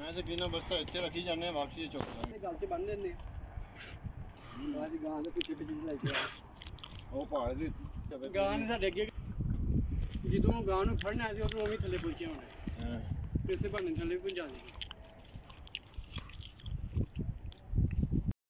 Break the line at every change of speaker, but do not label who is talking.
मैं तो बिना बस्ता इतने रखी जाने वापसी चुक
गल च बन देने आज गां दे पिछे पिछे लाइए
ਉਹ ਪਹਾੜ ਦੀ
गां ने साडे अगे ਜਦੋਂ ਗਾਂ ਨੂੰ ਫੜਨਾ ਸੀ ਉਦੋਂ ਉਵੇਂ ਥੱਲੇ ਪਹੁੰਚਿਆ ਹੋਣਾ ਇਸੇ ਬਹਾਨੇ ਥੱਲੇ ਪਹੁੰਚਾ ਦੇ